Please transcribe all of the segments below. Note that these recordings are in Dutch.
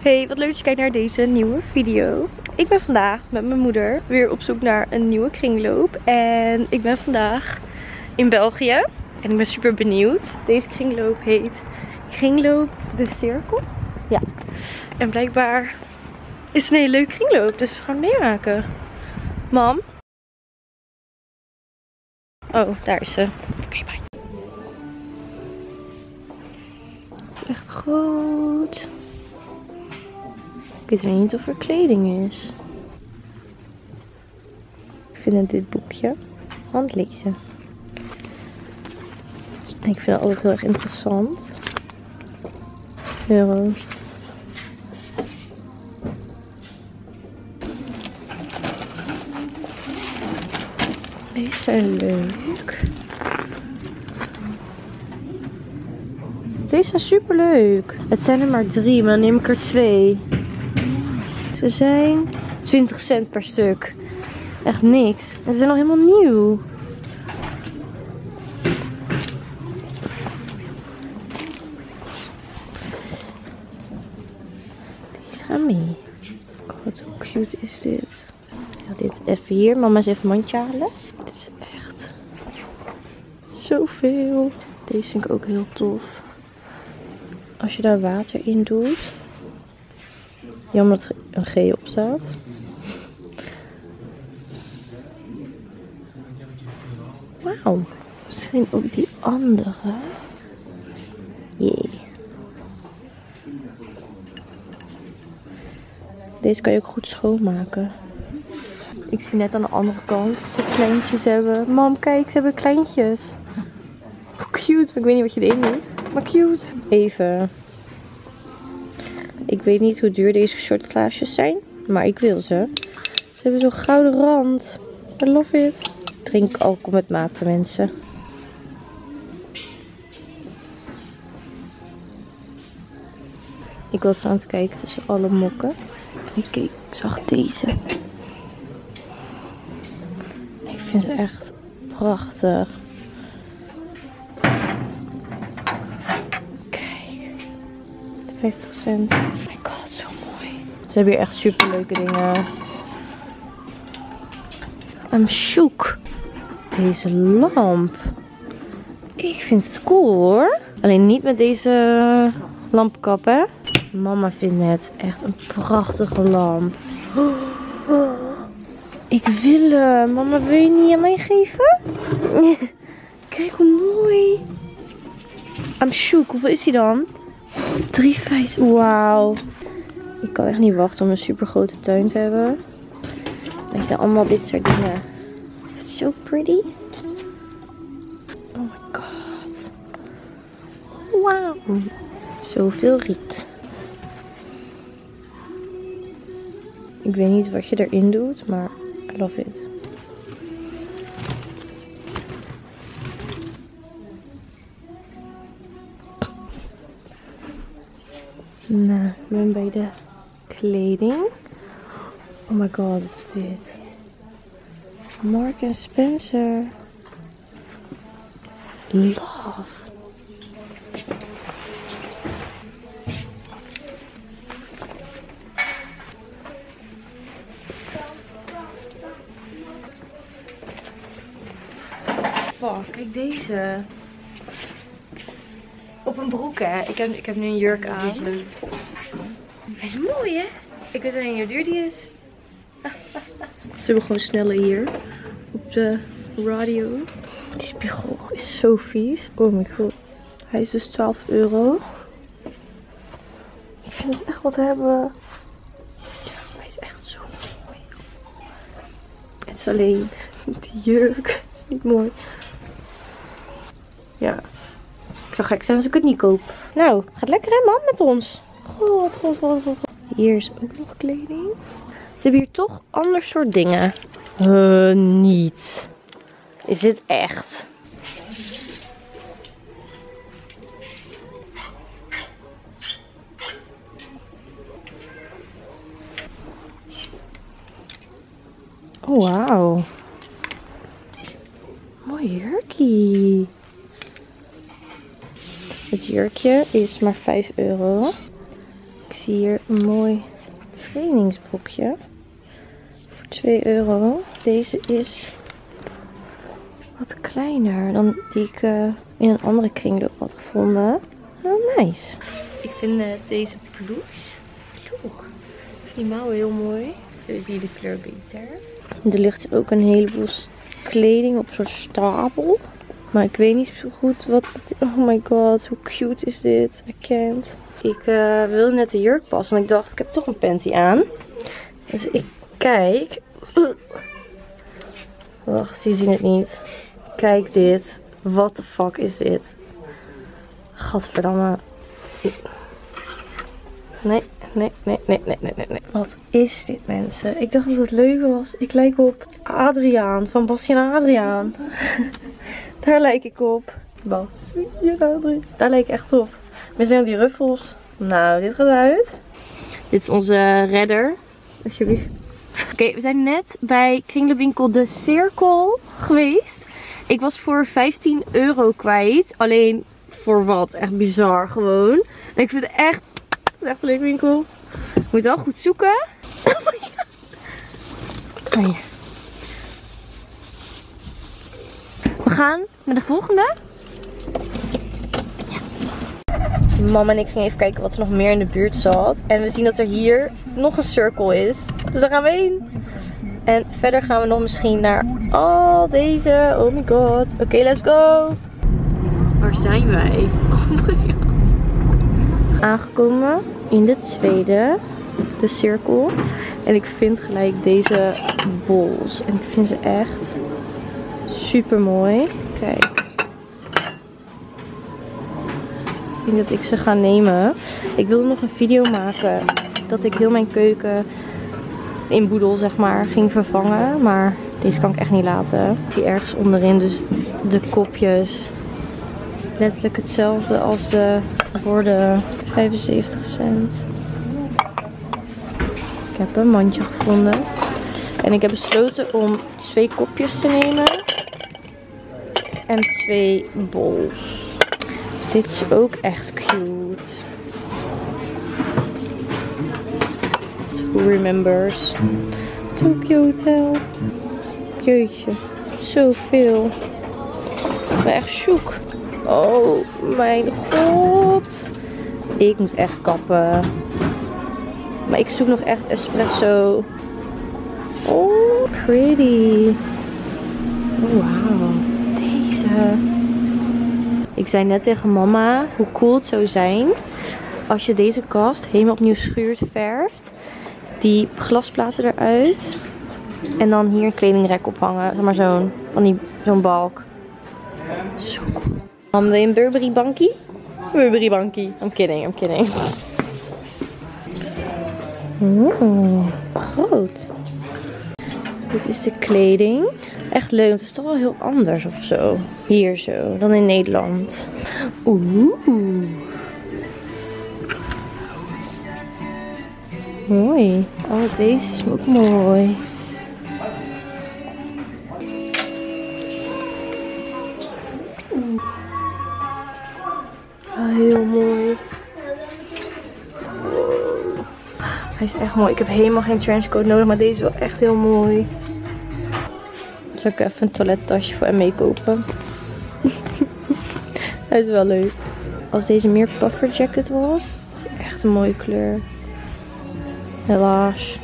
Hey, wat leuk dat je kijkt naar deze nieuwe video. Ik ben vandaag met mijn moeder weer op zoek naar een nieuwe kringloop. En ik ben vandaag in België. En ik ben super benieuwd. Deze kringloop heet Kringloop de Cirkel. Ja. En blijkbaar is het een hele leuke kringloop. Dus we gaan het meemaken. Mam. Oh, daar is ze. Oké, bye. Het is echt groot. Ik weet niet of er kleding is. Ik vind dit boekje handlezen. En ik vind het altijd heel erg interessant. Euro. Deze zijn leuk. Deze zijn super leuk. Het zijn er maar 3, maar dan neem ik er 2. Ze zijn 20 cent per stuk. Echt niks. En ze zijn nog helemaal nieuw. Deze gaan mee. God, hoe cute is dit? Ja, dit even hier. Mama is even een mandje halen. Dit is echt zoveel. Deze vind ik ook heel tof. Als je daar water in doet. Jammer dat er een G op staat. Wauw. Misschien ook die andere. Jee. Deze kan je ook goed schoonmaken. Ik zie net aan de andere kant dat ze kleintjes hebben. Mam, kijk, ze hebben kleintjes. Hoe cute. Ik weet niet wat je erin doet. Maar cute. Even. Ik weet niet hoe duur deze shotglaasjes zijn. Maar ik wil ze. Ze hebben zo'n gouden rand. I love it. Ik drink alcohol met mate, mensen. Ik was aan het kijken tussen alle mokken. Ik zag deze. Ik vind ze echt prachtig. Kijk. 50 cent. Oh my god, zo mooi. Ze hebben hier echt super leuke dingen. I'm shook. Deze lamp. Ik vind het cool hoor. Alleen niet met deze lampkap hè. Mama vindt het echt een prachtige lamp. Ik wil hem. Mama, wil je niet aan mij geven? Kijk hoe mooi. I'm shook. Hoeveel is hij dan? 3,50. Wauw. Ik kan echt niet wachten om een super grote tuin te hebben. Kijk dan allemaal dit soort dingen. It's so pretty. Oh my god. Wauw. Zoveel riet. Ik weet niet wat je erin doet, maar I love it. Nou, ik ben bij de kleding. Oh my god, wat is dit? Mark & Spencer. Love. Fuck, kijk deze. Op een broek hè. Ik heb nu een jurk aan. Hij is mooi hè. Ik weet niet hoe duur die is. Ze hebben gewoon snelle hier. Op de radio. Die spiegel is zo vies. Oh my god. Hij is dus 12 euro. Ik vind het echt wat hebben. Ja, hij is echt zo mooi. Het is alleen die jurk. Het is niet mooi. Ja. Ik zou gek zijn als ik het niet koop. Nou, gaat lekker hè man met ons. God. Hier is ook nog kleding. Ze hebben hier toch ander soort dingen. Niet. Is dit echt? Oh, wauw. Mooi jurkie. Het jurkje is maar 5 euro. Ik zie zie hier een mooi trainingsbroekje. Voor 2 euro. Deze is wat kleiner dan die ik in een andere kringloop had gevonden. Oh, nice. Ik vind deze blouse. Ik vind die mouwen heel mooi. Zo zie je de kleur beter. Er ligt ook een heleboel kleding op een soort stapel. Maar ik weet niet zo goed wat het... Oh my god, hoe cute is dit? I can't. Ik wilde net de jurk passen, want ik dacht, ik heb toch een panty aan. Dus ik kijk. Wacht, je ziet het niet. Kijk dit. What the fuck is dit? Gadverdamme. Nee. Wat is dit, mensen? Ik dacht dat het leuk was. Ik lijk op Adriaan van Basje en Adriaan. Daar lijk ik op. Basje en Adriaan. Daar lijk ik echt op. Misschien die ruffels. Nou, dit gaat uit. Dit is onze redder. Alsjeblieft. Oké, we zijn net bij kringloopwinkel De Cirkel geweest. Ik was voor 15 euro kwijt. Alleen voor wat? Echt bizar gewoon. En ik vind het echt een leuke winkel. Je moet wel goed zoeken. Oh my god. Oh, hier. We gaan naar de volgende. Ja. Mama en ik gingen even kijken wat er nog meer in de buurt zat. En we zien dat er hier nog een circle is. Dus daar gaan we heen. En verder gaan we nog misschien naar al deze. Oh my god. Oké, let's go. Waar zijn wij? Oh my god. Aangekomen in de tweede. De cirkel. En ik vind gelijk deze bols. En ik vind ze echt super mooi. Kijk. Ik denk dat ik ze ga nemen. Ik wilde nog een video maken. Dat ik heel mijn keuken in boedel zeg maar ging vervangen. Maar deze kan ik echt niet laten. Ik zie ergens onderin dus de kopjes. Letterlijk hetzelfde als de borden. 75 cent. Ik heb een mandje gevonden. En ik heb besloten om 2 kopjes te nemen. En 2 bowls. Dit is ook echt cute. Who remembers? Tokyo Hotel. Jeetje. Zoveel. Ik ben echt shook. Oh mijn god. Ik moet echt kappen. Maar ik zoek nog echt espresso. Oh, pretty. Oh, wauw. Deze. Ik zei net tegen mama hoe cool het zou zijn als je deze kast helemaal opnieuw schuurt, verft. Die glasplaten eruit. En dan hier een kledingrek ophangen. Zeg maar zo'n balk. Zo cool. Wil je een Burberry bankie? Burberry bankie. I'm kidding. Groot. Dit is de kleding. Echt leuk, want het is toch wel heel anders of zo. Hier zo, dan in Nederland. Mooi. Oh, deze is ook mooi. Oh, heel mooi. Wow. Hij is echt mooi. Ik heb helemaal geen trenchcoat nodig, maar deze is wel echt heel mooi. Zal ik even een toilettasje voor hem meekopen? Hij is wel leuk. Als deze meer puffer jacket was, is echt een mooie kleur. Helaas.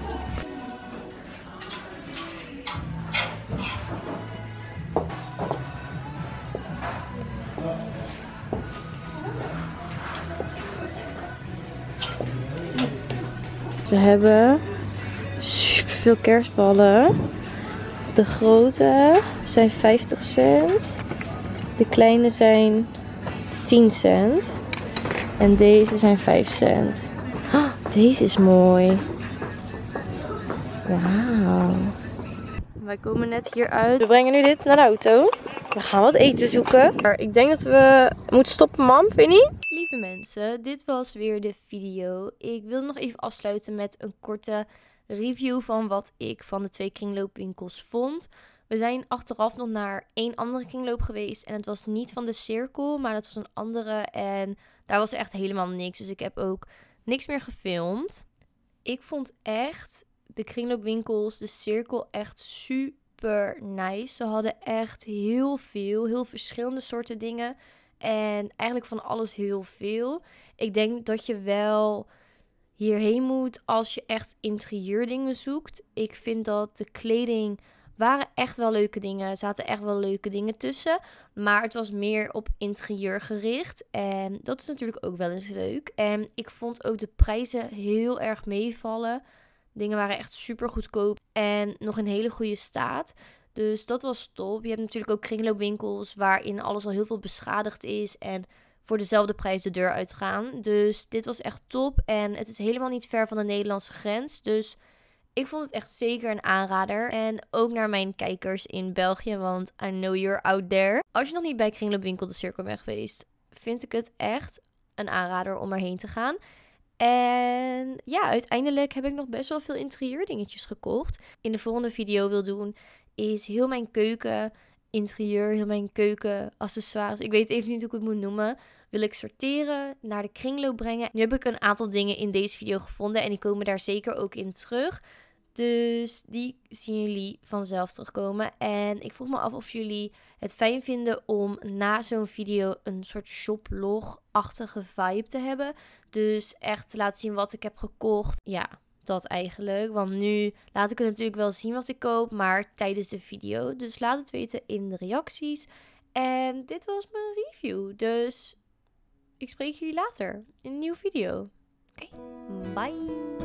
Ze hebben super veel kerstballen. De grote zijn 50 cent. De kleine zijn 10 cent. En deze zijn 5 cent. Oh, deze is mooi. Wauw. Wij komen net hier uit. We brengen nu dit naar de auto. We gaan wat eten zoeken. Maar ik denk dat we moeten stoppen, mam. Vind je niet? Lieve mensen, dit was weer de video. Ik wil nog even afsluiten met een korte review van wat ik van de 2 kringloopwinkels vond. We zijn achteraf nog naar 1 andere kringloop geweest. En het was niet van de Cirkel, maar dat was een andere. En daar was echt helemaal niks. Dus ik heb ook niks meer gefilmd. Ik vond echt de kringloopwinkels, de cirkel echt super nice. Ze hadden echt heel verschillende soorten dingen. En eigenlijk van alles heel veel. Ik denk dat je wel hierheen moet als je echt interieurdingen zoekt. Ik vind dat de kleding waren echt wel leuke dingen. Er zaten echt wel leuke dingen tussen. Maar het was meer op interieur gericht. En dat is natuurlijk ook wel eens leuk. En ik vond ook de prijzen heel erg meevallen. Dingen waren echt super goedkoop. En nog in hele goede staat. Dus dat was top. Je hebt natuurlijk ook kringloopwinkels waarin alles al heel veel beschadigd is. En voor dezelfde prijs de deur uitgaan. Dus dit was echt top. En het is helemaal niet ver van de Nederlandse grens. Dus ik vond het echt zeker een aanrader. En ook naar mijn kijkers in België, want I know you're out there. Als je nog niet bij kringloopwinkel de Cirkel bent geweest, vind ik het echt een aanrader om erheen te gaan. En ja, uiteindelijk heb ik nog best wel veel interieurdingetjes gekocht. In de volgende video wil doen is heel mijn keuken interieur, heel mijn keuken accessoires. Ik weet even niet hoe ik het moet noemen. Wil ik sorteren, naar de kringloop brengen. Nu heb ik een aantal dingen in deze video gevonden en die komen daar zeker ook in terug. Dus die zien jullie vanzelf terugkomen. En ik vroeg me af of jullie het fijn vinden om na zo'n video een soort shoplog-achtige vibe te hebben. Dus echt te laten zien wat ik heb gekocht. Ja, dat eigenlijk. Want nu laat ik het natuurlijk wel zien wat ik koop, maar tijdens de video. Dus laat het weten in de reacties. En dit was mijn review. Dus ik spreek jullie later in een nieuwe video. Oké, bye!